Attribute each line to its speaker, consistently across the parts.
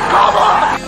Speaker 1: Come on!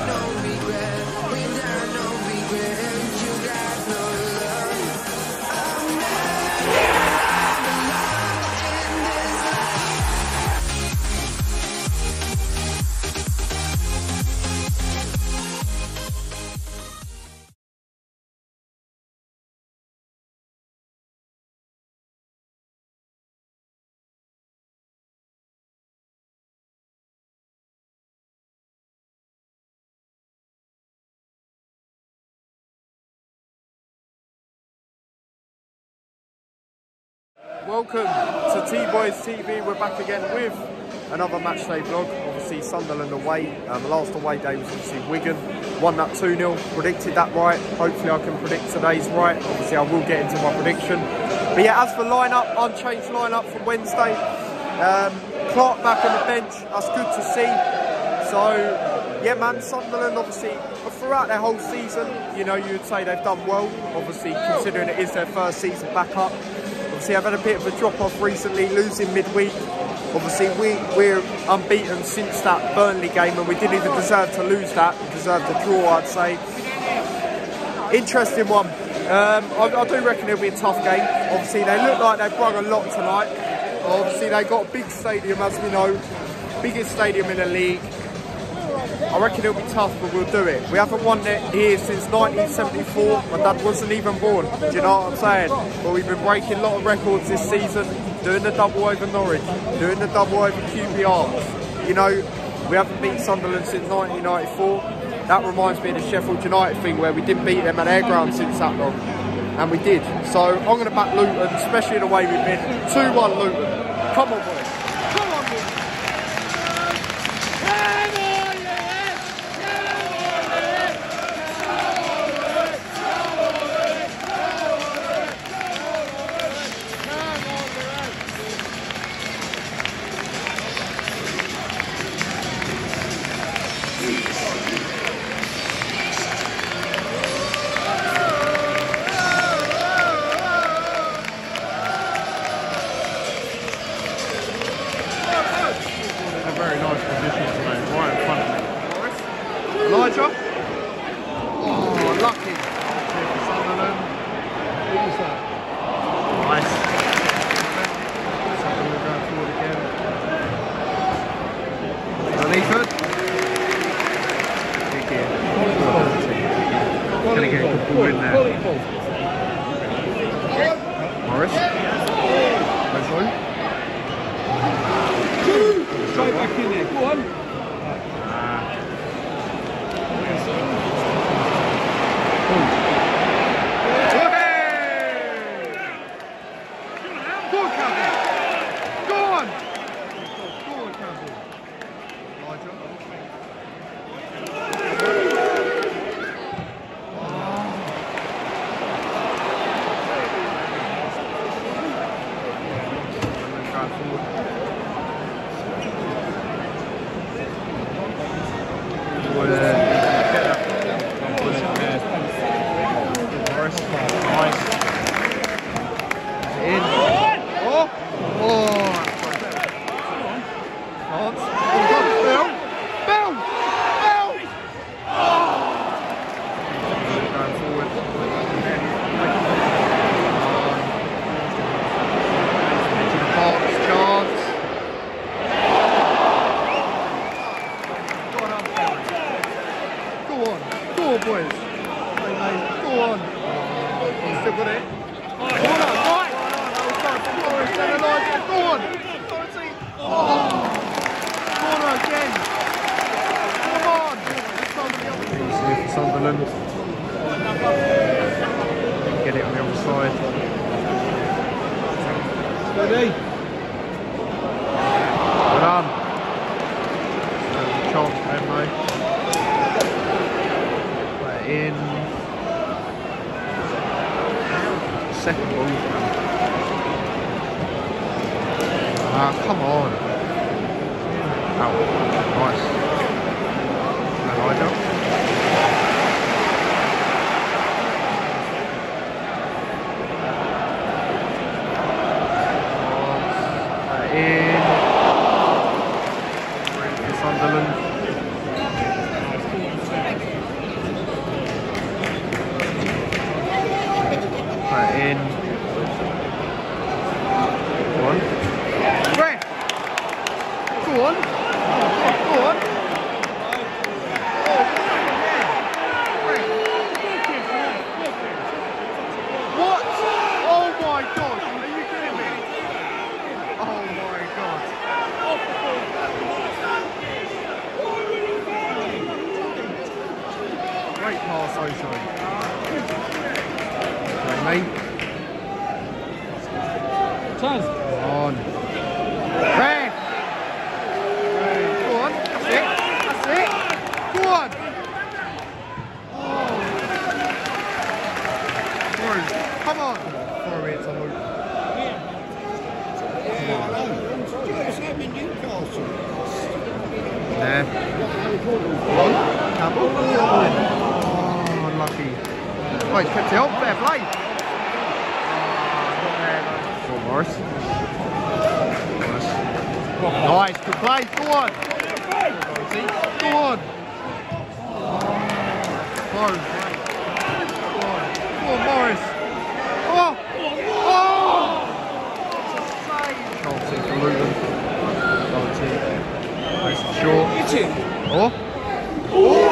Speaker 2: Welcome to T-Boys TV. We're back again with another matchday vlog. Obviously Sunderland away. The last away day was obviously Wigan. Won that 2-0. Predicted that right. Hopefully I can predict today's right. Obviously I will get into my prediction. But yeah, as for lineup, unchanged lineup from Wednesday. Clark back on the bench. That's good to see. So yeah, man, Sunderland obviously throughout their whole season, you know, you would say they've done well. Obviously considering it is their first season back up. Obviously, I've had a bit of a drop-off recently, losing midweek. Obviously, we're unbeaten since that Burnley game, and we didn't even deserve to lose that. We deserved a draw, I'd say. Interesting one. I do reckon it'll be a tough game. Obviously, they look like they've brung a lot tonight. Obviously, they've got a big stadium, as we know. Biggest stadium in the league. I reckon it'll be tough, but we'll do it. We haven't won it here since 1974. My dad wasn't even born. Do you know what I'm saying? But we've been breaking a lot of records this season, doing the double over Norwich, doing the double over QPR. You know, we haven't beat Sunderland since 1994. That reminds me of the Sheffield United thing where we didn't beat them at their ground since that long. And we did. So I'm going to back Luton, especially the way we've been. 2-1 Luton. Come on, boys. Come on, boys. Elijah. Oh, lucky. Sunderland. Who's that? Nice. Sunderland going forward again. Leaford. Big game. Going to get a good ball in there. Morris.
Speaker 3: Straight back in there. Go on.
Speaker 2: Boys, go on. Still got it. Go on. Corner again. Come on. Smith, Sunderland. Get it on the other side.
Speaker 3: Steady.
Speaker 2: Well done. Chance for them, mate. In second ball. Come on. Ow. Nice. Elijah. In. Sunderland.
Speaker 3: Taz.
Speaker 2: On. Red. Go on. That's it. That's it. Go on. Oh. Through. Come on. Throw it to Luke. There. One. Double. Oh, unlucky. Oh, he's kept it up. Fair play. Go on, Morris. Nice, good play, go on. Go on. Close. Go on, Morris. Oh! Oh! Chance for Luton. Nice and short. Oh! Oh!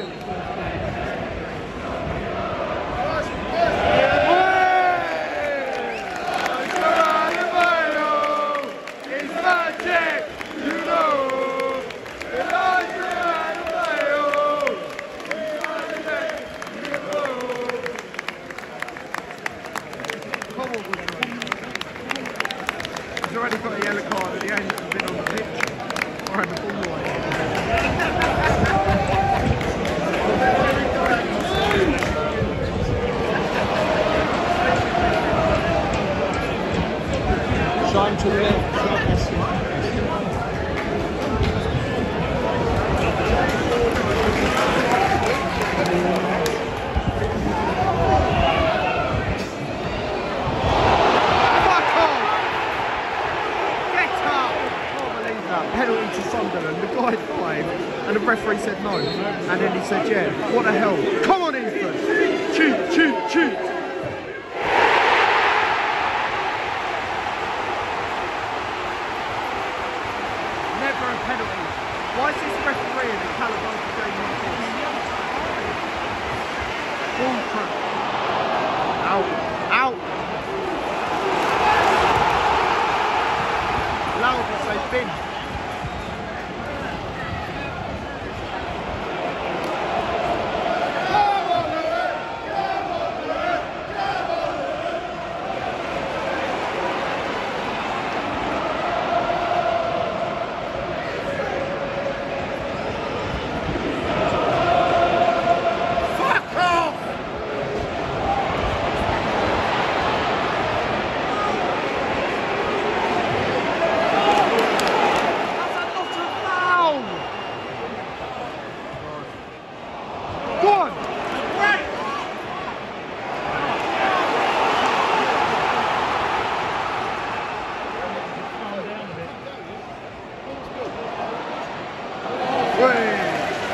Speaker 2: He's already got a yellow card at the end of the bit on the pitch. Or in the ball away.
Speaker 3: Shine to the left.
Speaker 2: Penalty to Sunderland, the guy dived and the referee said no, and then he said yeah, what the hell, come on Eastern, shoot, shoot, shoot. Never a penalty. Why is this referee in the Calabar game like this? Ball crap. Out, out. Louder say bin. Wait.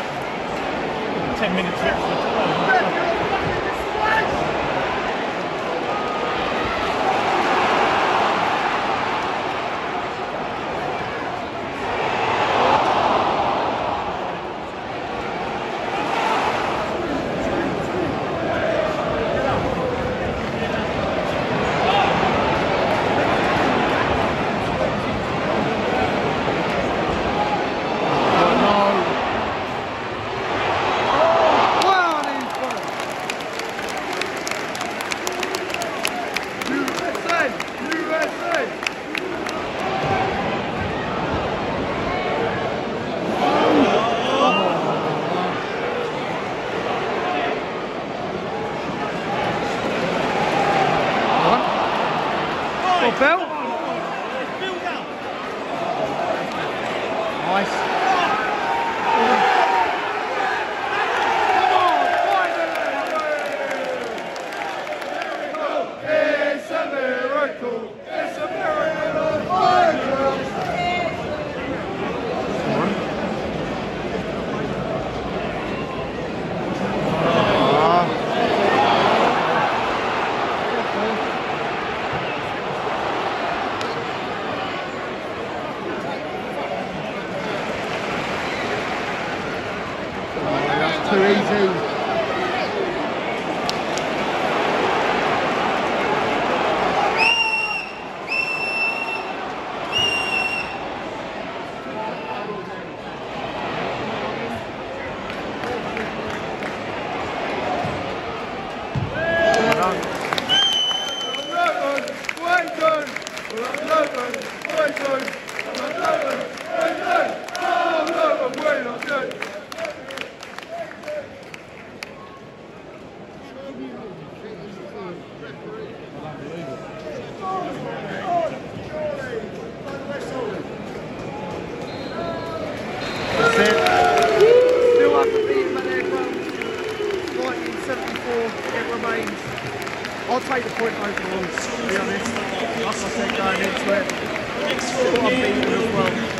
Speaker 1: 10 minutes left.
Speaker 2: Bell. Nice. It's a miracle. It's a miracle. Too easy. Still undefeated at their ground. 1974, it remains. I'll take the point overall, to be honest. Like I said, going into it, still unbeaten as well.